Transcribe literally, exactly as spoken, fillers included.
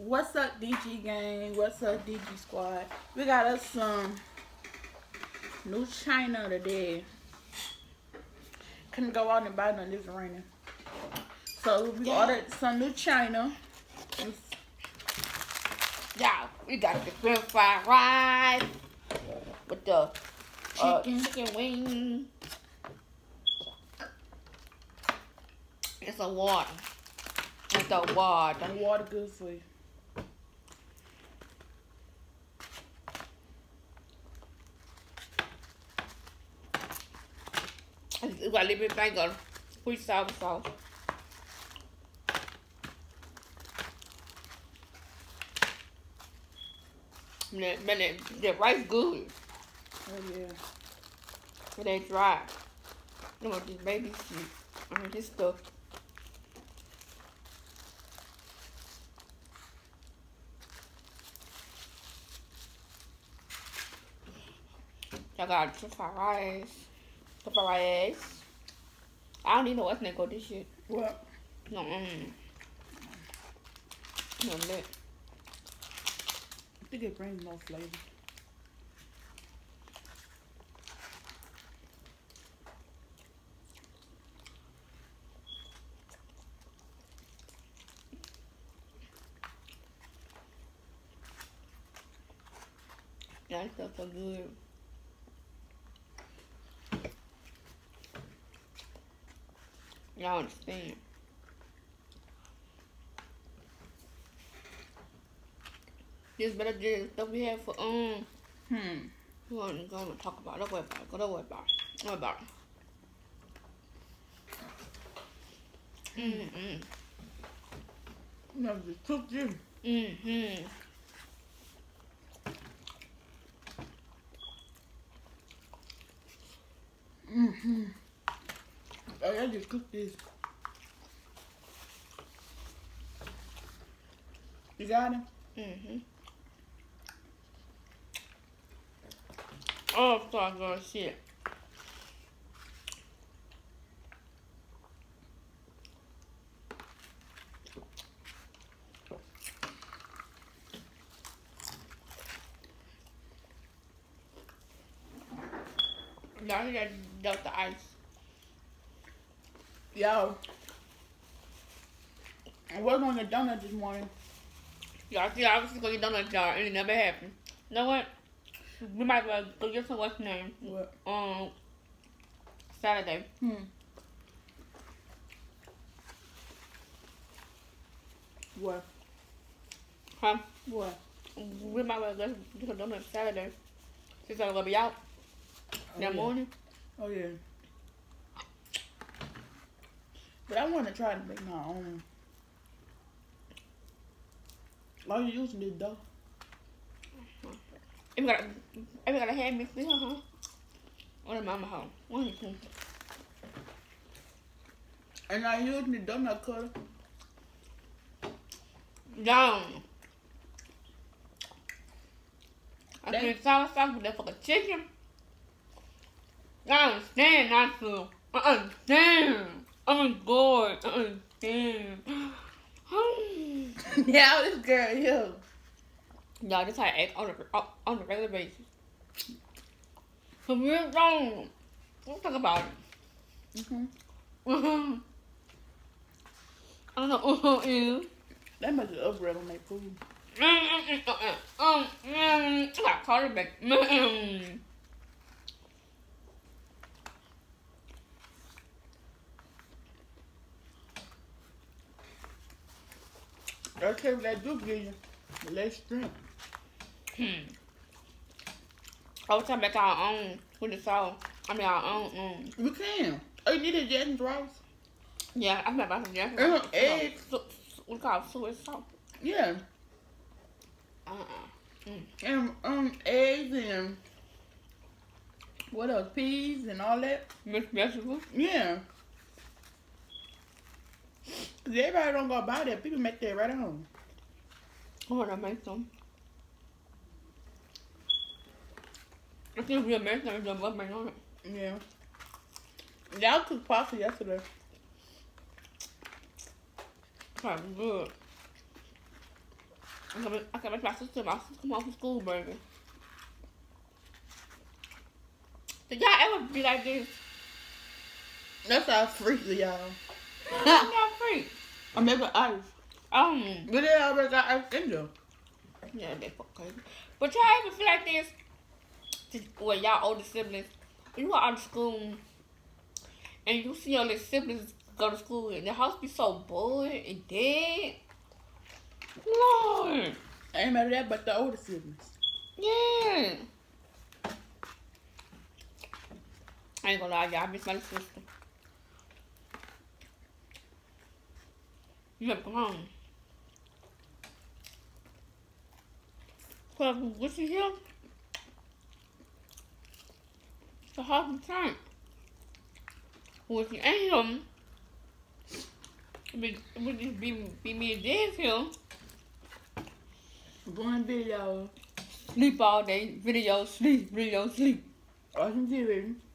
What's up, D G gang? What's up, D G squad? We got us some new China today. Couldn't go out and buy none. It's raining. So we Yeah. ordered some new China. Yeah, we got the French fried rice with the uh, Chicken. chicken wing. It's a water. It's a water. The water good for you. We got a little bit bit of sweet sour sauce. And that, man, that, that rice good. Oh yeah. It ain't dry. You know this baby shit. I mean this stuff. I got some fried rice. Some fried rice. I don't even know what's name called this shit. What? No, mm. No, that. I think it brings more flavor. That stuff so good. Y'all understand. This better than the stuff we had for um Hmm. we want to go and talk about it. Don't worry about it. Don't worry about it. Don't worry about it. Mm-hmm. No, just cook you. Mm-hmm. Mm-hmm. Oh, I just cooked this. You got it? Mm-hmm. Oh, fuck, girl, shit. Y'all hear that Delta ice? Yo. I was on the donut this morning. Y'all see, I was just gonna get donuts, y'all, and it never happened. You know what? We might well go get some what's name. What? Um, Saturday. Hmm. What? Huh? What? We might well go get some donuts Saturday. Since I'm gonna be out Oh, that yeah. morning. Oh, yeah. But I want to try to make my own. All you using this dough. If we got, if we got a hand mix in here, huh? Or the mama house. One of the two. And I using the donut cutter. Down. I That- put sour sauce with that fucking chicken. I understand not to. I understand. I'm good. I understand. Yeah, this girl, yeah. Y'all, this how I act on a, on a regular basis. For real, don't. Don't talk about it. Mm-hmm. Mm-hmm. I don't know what is. They must have upgrade on their food. Um, I got quarterback. That's what that do give you. The less strength. Hmm. I was talking about our own with the sauce. I mean, our own. Um, You can. Oh, you need a Jasmine rice? yeah, I'm about some Jackson. Uh, eggs. We call it sweet sauce. Yeah. Uh-uh. Mm. And um, eggs and what else? Peas and all that. Mixed vegetables. Yeah. Cause everybody don't go buy that. People make that right at home. I want to make some. I think we make some of what on it. Yeah. Y'all cooked pasta yesterday. Probably good. I can I can make my sister, my sister come home from school, baby. Did y'all ever be like this? That's our freak to y'all. Y'all freak. I make an ice. Um, But they already got ice in them. yeah, they fuck crazy. But y'all ever feel like this? Just, well, y'all older siblings, when you are out of school and you see your little siblings go to school and the house be so bored and dead. Lord. I ain't mad at that, but the older siblings. Yeah. I ain't gonna lie, y'all. I miss my sister. You have to come home. Cause when she here, it's a hard time. When she ain't here, it would it would just be, be me and Dad here. Going video. Sleep all day. Video, sleep, video, sleep. Watching T V.